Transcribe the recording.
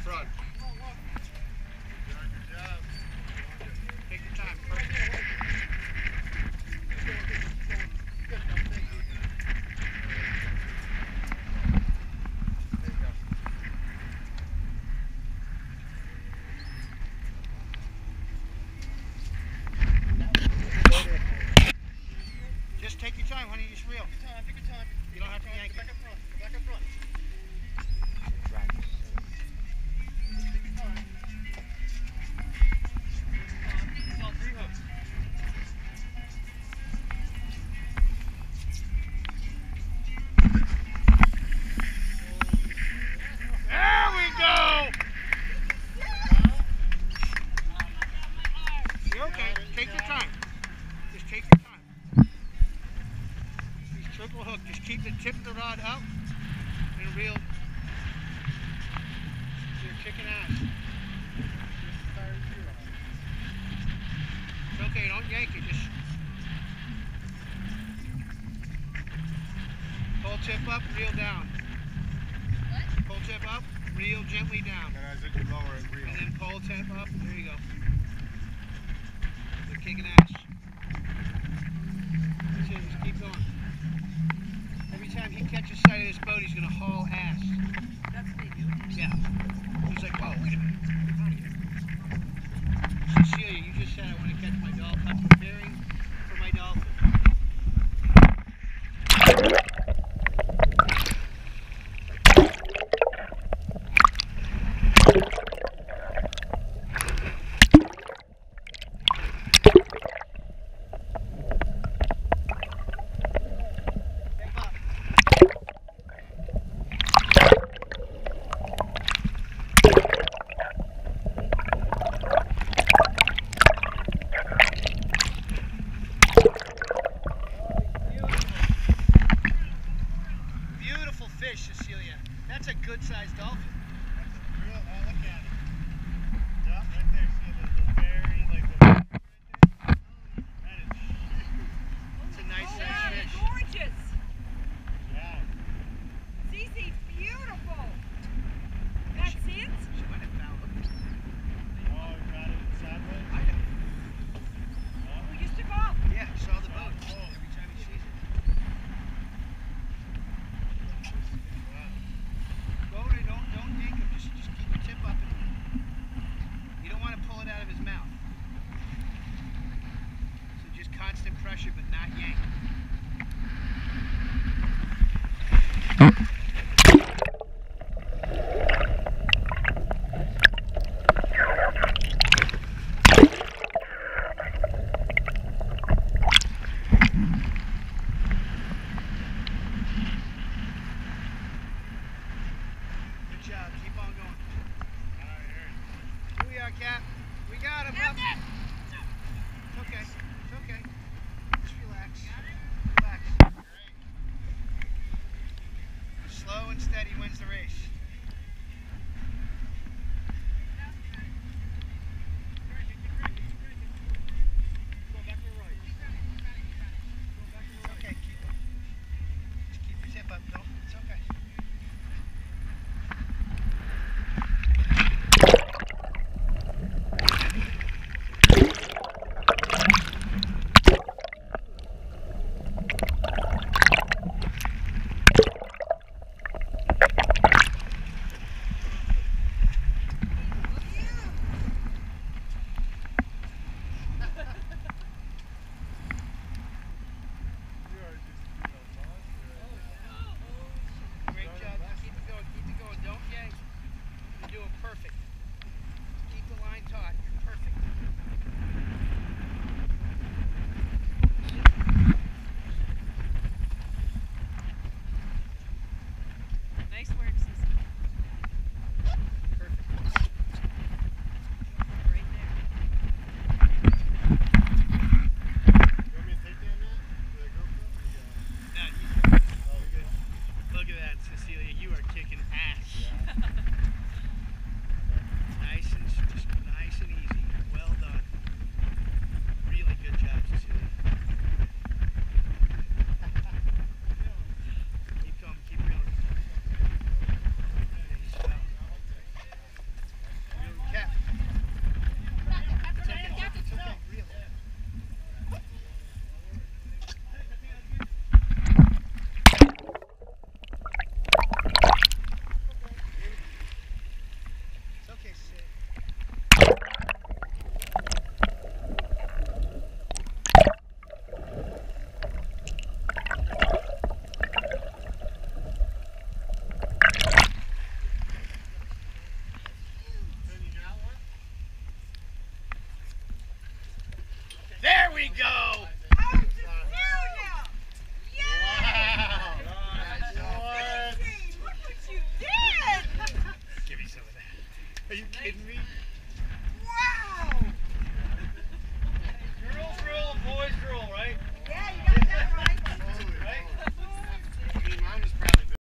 front. Good job. Take your time. Perfect. Just take your time, honey. Just reel. Take your time. You don't have to yank it. Back up front. Back up front. There we go! You're okay. Take your time. Just take your time. These triple hook. Just keep the tip of the rod up and reel. You're kicking ass. It's okay. Don't yank it. Just pull tip up, reel down. Pull tip up, reel gently down. And as you lower it, reel. And then pull tip up. There you go. You're kicking ass. That's it. Just keep going. Every time he catches sight of this boat, he's going to haul ass. That's what they do? Yeah. He's like, oh, wait a minute. Get out of here. Cecilia, you just said I want to catch my dolphin. I'm preparing for my dolphin. Beautiful fish, Cecilia. That's a good-sized dolphin. Look at it. Yeah, right there. See the berry, like the... That is huge. It's a nice-sized Yeah, fish. gorgeous. Yeah. Cece, beautiful. That's it? She might have found him. Oh, got it sideways? I know. We just took off. Yeah, saw the boat. Every time he sees it. Go to, don't yank him. Just keep your tip up. And you don't want to pull it out of his mouth. So just constant pressure, but not yank. Good job. Keep on going. Here we are, Cap. We got him. Up. It's okay. It's okay. Just relax. Relax. Slow and steady wins the race. Go back to the right. It's okay. Just keep your tip up. Don't. It's okay. Great job. Keep it going. Keep it going. Don't yank. You're doing perfect.